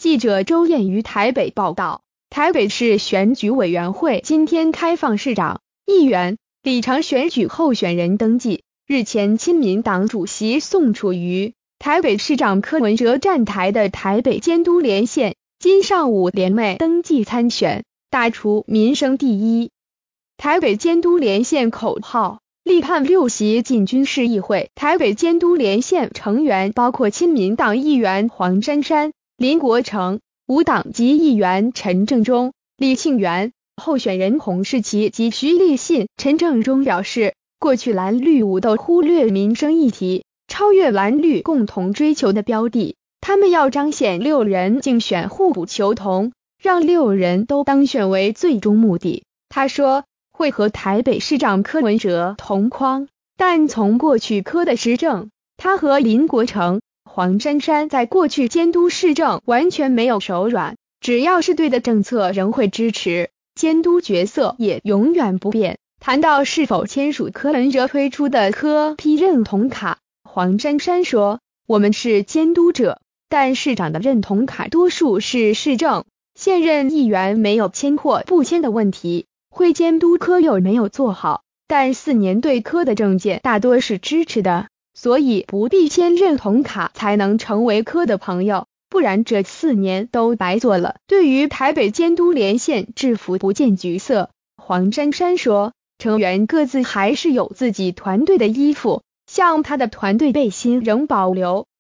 记者周燕于台北报道，台北市选举委员会今天开放市长、议员、里长选举候选人登记。日前，亲民党主席宋楚瑜、台北市长柯文哲站台的台北监督连线，今上午联袂登记参选，打出民生第一。台北监督连线口号，力撼6席进军市议会。台北监督连线成员包括亲民党议员黄珊珊、林国成，无党籍议员陈正中、李庆元，候选人洪世奇及徐立信。陈正中表示，过去蓝绿武斗忽略民生议题，超越蓝绿共同追求的标的，他们要彰显6人竞选互补求同，让6人都当选为最终目的。他说，会和台北市长柯文哲同框，但从过去柯的施政，他和林国成、黄珊珊在过去监督市政完全没有手软，只要是对的政策仍会支持，监督角色也永远不变。谈到是否签署柯文哲推出的柯 P 认同卡，黄珊珊说，我们是监督者，但市长的认同卡多数是市政，现任议员没有签或不签的问题，会监督柯有没有做好，但4年对柯的政见大多是支持的，所以不必签认同卡才能成为柯的朋友，不然这4年都白做了。对于台北监督连线制服不见橘色，黄珊珊说，成员各自还是有自己团队的衣服，像他的团队背心仍保留，